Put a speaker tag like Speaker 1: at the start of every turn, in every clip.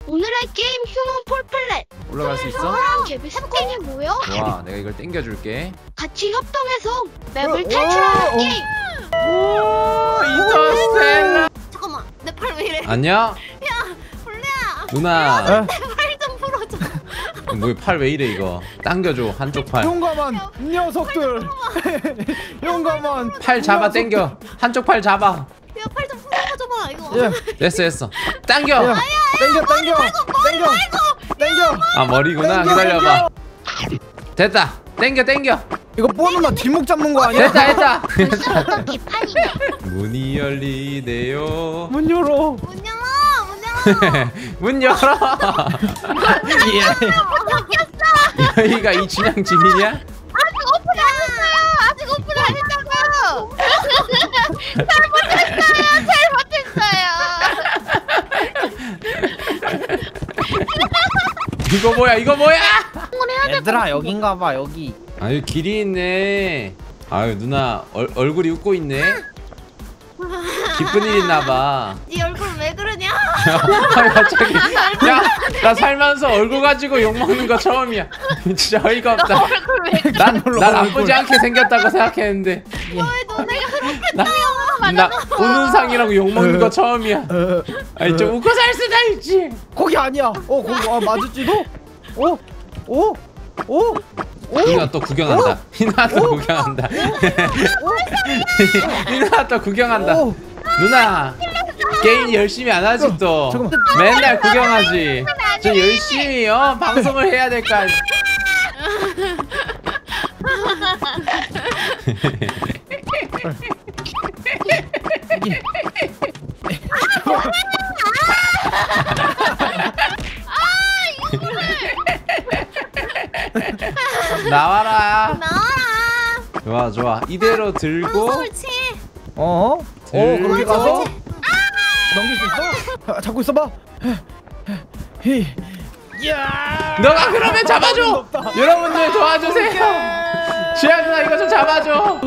Speaker 1: 오늘의 게임 휴먼 폴플렛.
Speaker 2: 올라갈 수 있어?
Speaker 1: 저랑 개비스팅이 모여
Speaker 2: 좋아, 내가 이걸 땡겨줄게.
Speaker 1: 같이 협동해서 맵을 탈출하는 게임.
Speaker 2: 오, 인터스텔라.
Speaker 3: 잠깐만, 내 팔 왜 이래?
Speaker 2: 안녕?
Speaker 3: 야, 볼래야.
Speaker 2: 누나.
Speaker 3: 내 팔 좀 풀어줘.
Speaker 2: 뭐 팔 왜 이래 이거? 당겨줘 한쪽 팔.
Speaker 4: 용감한 녀석들. 용감한.
Speaker 2: 팔 잡아 당겨. 한쪽 팔 잡아.
Speaker 3: 야, 팔 좀 풀어줘봐, 이거.
Speaker 4: 예.
Speaker 2: 됐어. 당겨.
Speaker 4: 야, 땡겨.
Speaker 2: 아 머리구나.
Speaker 4: 당겨,
Speaker 2: 기다려봐. 됐다. 당겨.
Speaker 4: 이거 뽀누나 뒷목 잡는 거 아니야?
Speaker 2: 됐다.
Speaker 1: 어떤 기판이네.
Speaker 2: 문이 열리네요.
Speaker 4: 문 열어.
Speaker 3: 문 열어, 문 열어.
Speaker 2: 문 열어. 여기가 이춘향 집이냐?
Speaker 1: 아직 오픈 안 했어요. 아직 오픈 안 했다고. 잘못했어요.
Speaker 2: 이거 뭐야?
Speaker 4: 얘들아 여긴가 봐 여기.
Speaker 2: 아유 길이 있네. 아유 누나 얼굴이 웃고 있네. 기쁜 일 있나봐.
Speaker 3: 네 얼굴 왜 그러냐?
Speaker 2: 갑자기 야나 살면서 얼굴 가지고 욕먹는 거 처음이야. 진짜 어이가 없다. 난 나쁘지 않게 생겼다고 생각했는데
Speaker 3: 왜 너네가 그렇게
Speaker 2: 나 우는 상이라고 욕먹는 거 처음이야. 아니 좀 웃고 살 수가 있지.
Speaker 4: 거기 아니야. 거기 맞을지도. 오.
Speaker 2: 희나 또 구경한다. 희나 또 구경한다. 희나 또 구경한다.
Speaker 4: 오.
Speaker 2: 누나 게임 열심히 안 하지 또.
Speaker 4: 잠깐만.
Speaker 2: 맨날 구경하지. 저 열심히 방송을 해야 될 거 아니야. 나와라. 좋아 이대로 들고
Speaker 3: 옳지.
Speaker 4: 그렇게 가서 넘길 수 있어? 잡고 있어봐.
Speaker 2: 너가 그러면 잡아줘. 여러분들 도와주세요. 지아 누나 이거 좀 잡아줘.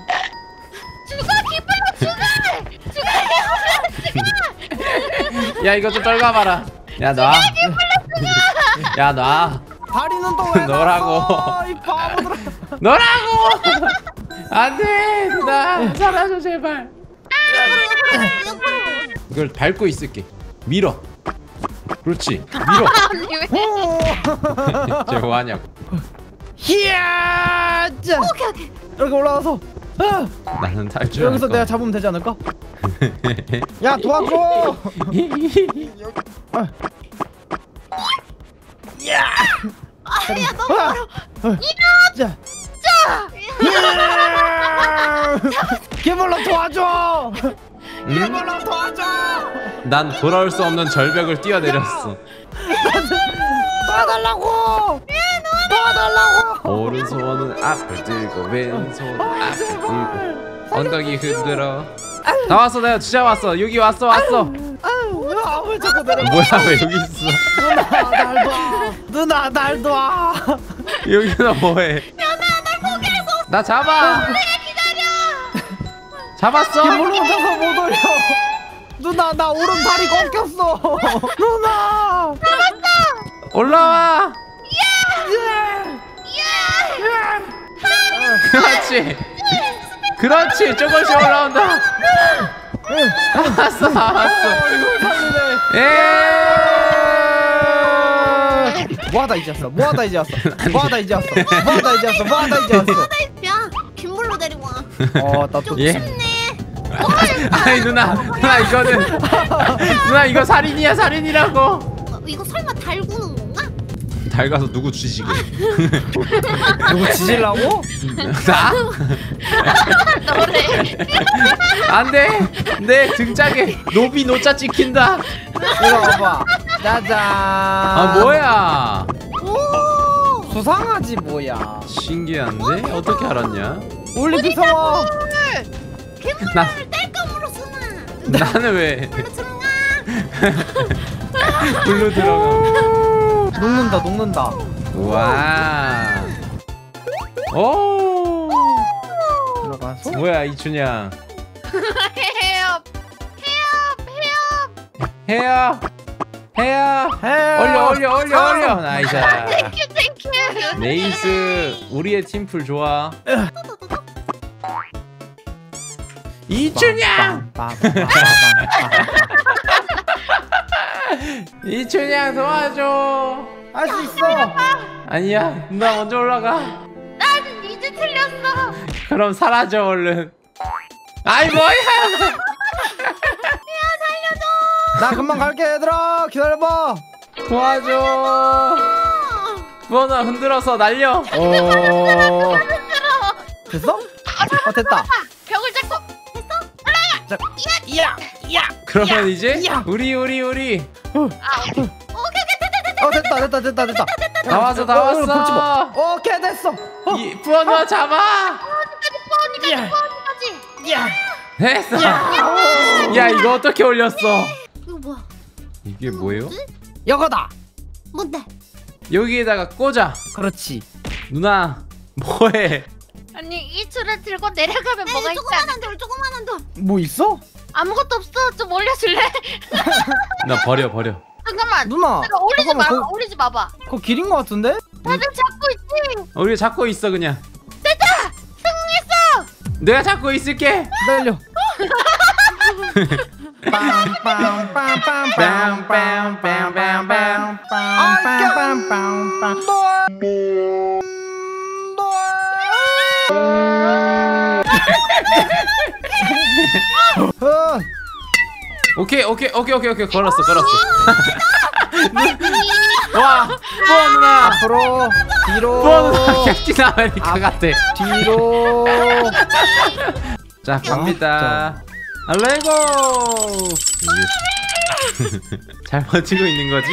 Speaker 2: 야 이거 좀 떨가봐라. 야 놔. 야 놔.
Speaker 4: 다리는 또왜
Speaker 2: 너라고.
Speaker 4: 이 바보들아.
Speaker 2: 너라고. 안돼 누나 살아줘 제발. 이걸 밟고 있을게. 밀어. 그렇지 밀어. 쟤 뭐하냐고.
Speaker 4: 히야!
Speaker 3: 오케이.
Speaker 4: 이렇게 올라가서
Speaker 2: 나는 탈출할
Speaker 4: 여기서
Speaker 2: 거야.
Speaker 4: 내가 잡으면 되지 않을까? 야 도와줘!
Speaker 3: 야, 너무 멀어.
Speaker 4: 자! 개물러 도와줘! 개물러 도와줘!
Speaker 2: 난 돌아올 수 없는 절벽을 뛰어내렸어.
Speaker 4: 도와달라고! 도와달라고!
Speaker 2: 오른손은 앞을 들고 왼손은 앞을 들고 엉덩이 흔들어. 다 왔어 내가 진짜 왔어. 여기 왔어.
Speaker 4: 왜 자꾸 내려?
Speaker 2: 뭐야 왜 여기 있어?
Speaker 4: 누나 날 놔!
Speaker 2: 여기는 뭐해?
Speaker 3: 날 포기해서
Speaker 2: 나 잡아. 잡았어?
Speaker 4: 개물러 혼자서 못 올려! 누나 나 오른 다리 꺾였어! 누나!
Speaker 2: 올라와. 그렇지 조금씩 올라온다. 왔어.
Speaker 4: 이걸 살리네! 뭐하다 이제 왔어? 뭐하다 이제 왔어?
Speaker 3: 야, 김물로 데리고 와.
Speaker 4: 나 또
Speaker 2: 예?
Speaker 3: 쉽네.
Speaker 2: 아니 누나 이거는 누나 이거 살인이라고.
Speaker 3: 이거 설마 달구는 건가?
Speaker 2: 닮아서 누구 주시게?
Speaker 4: 누구 지질라고?
Speaker 2: 나? 안돼 내 등짝에 노비 노자 찍힌다.
Speaker 4: 이거 봐봐. 짜잔.
Speaker 2: 아 뭐야?
Speaker 3: 오.
Speaker 4: 수상하지 뭐야.
Speaker 2: 신기한데 어떻게 알았냐?
Speaker 4: 올림픽 성화.
Speaker 2: 나
Speaker 3: 김물을 뗄감으로 쓰나.
Speaker 2: 나는 왜
Speaker 3: 물로 들어가.
Speaker 2: 불로 들어가?
Speaker 4: 녹는다.
Speaker 2: 와. 오.
Speaker 4: 들어가서.
Speaker 2: 뭐야 이춘향?
Speaker 3: 헤엄.
Speaker 2: 해요. 해야
Speaker 4: 해.
Speaker 2: 올려 나이스.
Speaker 1: 땡큐.
Speaker 2: 네이스 우리의 팀플 좋아. 이춘향 이춘향 도와줘.
Speaker 4: 할 수 있어.
Speaker 2: 아니야 나 먼저 올라가.
Speaker 1: 나는 이제 틀렸어.
Speaker 2: 그럼 사라져 얼른. 아이 뭐야.
Speaker 4: 나 금방 갈게 얘들아. 기다려봐.
Speaker 2: 도와줘. 부원아 흔들어서 날려.
Speaker 4: 됐어? 됐다.
Speaker 1: 벽을 잡고
Speaker 2: 그러면 이제
Speaker 4: 야.
Speaker 2: 우리
Speaker 4: 됐다.
Speaker 2: 다 왔어
Speaker 4: 그렇지 뭐. 오케이 됐어.
Speaker 2: 부원아 잡아.
Speaker 1: 뽀니까지.
Speaker 2: 됐어. 야 이거 어떻게 올렸어?
Speaker 3: 이거 뭐야?
Speaker 2: 이게 뭐예요?
Speaker 4: 이거다.
Speaker 3: 뭔데?
Speaker 2: 여기에다가 꽂아.
Speaker 4: 그렇지.
Speaker 2: 누나 뭐해?
Speaker 1: 아니 이 줄을 들고 내려가면 뭐가 있다.
Speaker 3: 조그만한 돌.
Speaker 4: 뭐 있어?
Speaker 1: 아무것도 없어. 좀 올려줄래?
Speaker 2: 나 버려.
Speaker 1: 잠깐만.
Speaker 4: 누나.
Speaker 1: 내가 올리지
Speaker 4: 잠깐만,
Speaker 1: 마. 올리지 마봐.
Speaker 4: 그거 길인 거 같은데?
Speaker 1: 다들 잡고 있지.
Speaker 2: 우리 잡고 있어 그냥.
Speaker 1: 승리했어.
Speaker 2: 내가 잡고 있을게.
Speaker 4: 기다려.
Speaker 2: 오케이 걸었어. 와 부원 누나.
Speaker 4: 앞으로 뒤로
Speaker 2: 부원 누나 캡틴 아메리카 같아.
Speaker 4: 뒤로.
Speaker 2: 자 갑니다. 레고. 잘 버티고 있는 거지?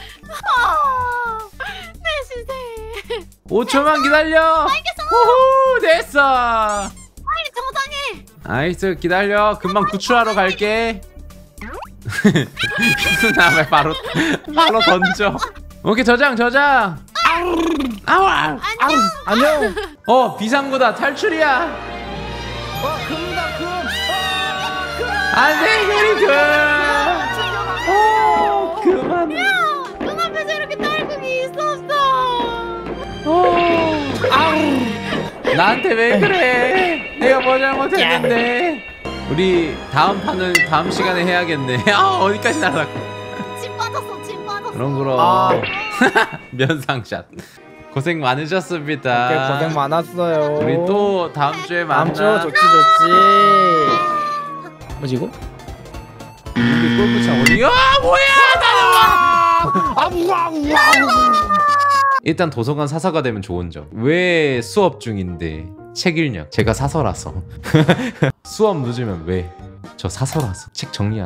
Speaker 3: 내 시세.
Speaker 2: 5초만 기다려. 후후 됐어.
Speaker 3: 빨리 정상에.
Speaker 2: 아이스 기다려. 금방 구출하러 갈게. 누나 왜 바로 던져. 오케이 저장. 아우.
Speaker 4: 안녕.
Speaker 2: 비상구다. 탈출이야.
Speaker 4: 금다 금.
Speaker 2: 안돼 유리 그만.
Speaker 3: 눈앞에서 이렇게 딸꾹이 있었어.
Speaker 2: 나한테 왜 그래? 내가 뭐 잘못했는데. 우리 다음 판은 다음 시간에 해야겠네. 어디까지 날라가?
Speaker 3: 침 빠졌어.
Speaker 2: 그럼. 면상샷. 고생 많으셨습니다.
Speaker 4: 오케이, 고생 많았어요.
Speaker 2: 우리 또 다음 주에 만나.
Speaker 4: 다음 주 좋지. 뭐지 이거?
Speaker 2: 우리 골프장 어디야? 뭐야? 나는 와. 일단 도서관 사서가 되면 좋은 점. 왜 수업 중인데 책 읽냐? 제가 사서라서. 수업 늦으면 왜? 저 사서라서 책 정리 안